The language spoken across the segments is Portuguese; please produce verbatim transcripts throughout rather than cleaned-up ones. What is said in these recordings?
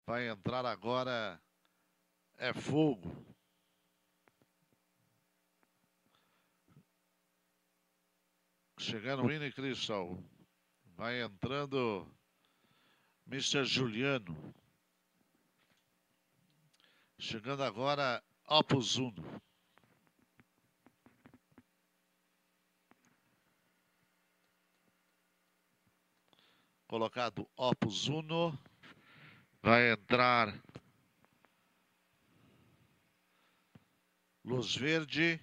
Vai entrar agora, é Fogo. Chegando o Winnie Crystal. Vai entrando mister Juliano. Chegando agora Opus Uno. Colocado Opus Uno. Vai entrar Luz Verde.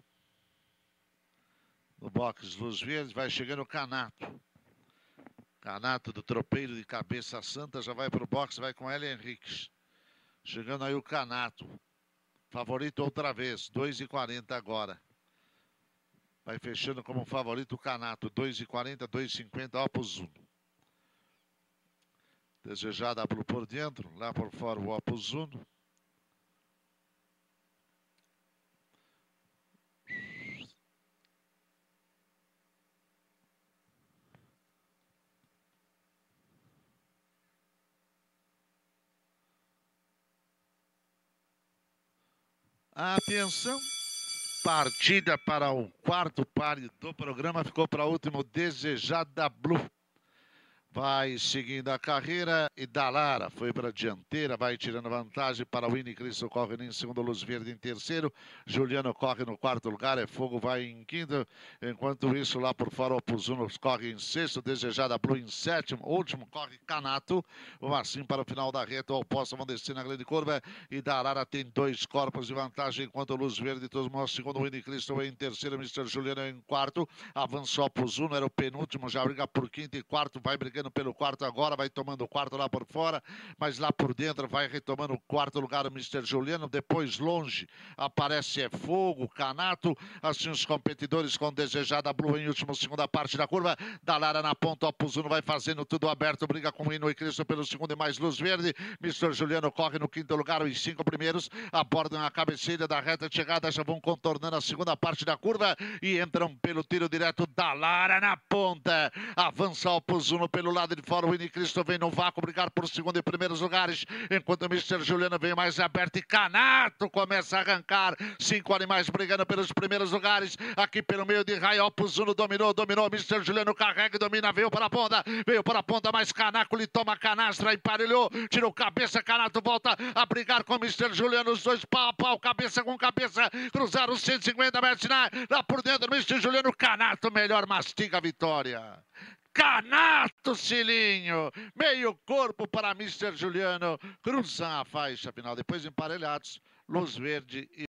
No box Luz Verde vai chegando o Canato. Canato do Tropeiro de Cabeça Santa já vai para o box, vai com L. Henriques. Chegando aí o Canato. Favorito outra vez, dois e quarenta agora. Vai fechando como favorito o Canato, dois e quarenta, dois e cinquenta, Opus Uno. Desejada por dentro, lá por fora o Opus Uno. Atenção, partida para o quarto páreo do programa, ficou para o último Desejada Blue. Vai seguindo a carreira e Dalara foi para a dianteira, vai tirando vantagem para o Winnie Cristo, corre em segundo, Luz Verde em terceiro, Juliano corre no quarto lugar, é Fogo vai em quinto, enquanto isso lá por fora Opus Uno corre em sexto, Desejada Blue em sétimo, último corre Canato, o assim para o final da reta, o oposto vão descer na grande curva e Dalara tem dois corpos de vantagem, enquanto Luz Verde todos nós, segundo o Winnie Cristo em terceiro, mister Juliano em quarto, avançou Opus Uno, era o penúltimo, já briga por quinto e quarto, vai brigando pelo quarto agora, vai tomando o quarto lá por fora, mas lá por dentro vai retomando o quarto lugar o mister Juliano, depois longe aparece é Fogo, Canato, assim os competidores com Desejada Blue em último, segunda parte da curva, Dalara na ponta, Opus Uno vai fazendo tudo aberto, briga com o Hino e Cristo pelo segundo e mais Luz Verde, mister Juliano corre no quinto lugar, os cinco primeiros abordam a cabeceira da reta de chegada, já vão contornando a segunda parte da curva e entram pelo tiro direto, Dalara na ponta, avança Opus Uno pelo lado de fora, o Winnie Cristo vem no vácuo brigar por segundo e primeiros lugares, enquanto o mister Juliano vem mais aberto e Canato começa a arrancar, cinco animais brigando pelos primeiros lugares, aqui pelo meio de raio, Opus Uno dominou, dominou, mister Juliano carrega e domina, veio para a ponta, veio para a ponta, mas Canaco lhe toma canastra, emparelhou, tirou cabeça, Canato volta a brigar com o mister Juliano, os dois pau a pau, cabeça com cabeça, cruzaram os cento e cinquenta metros, lá por dentro, mister Juliano, Canato melhor, mastiga a vitória. Canato, Cilinho, meio corpo para mister Juliano, cruza a faixa final, depois emparelhados, Luz Verde e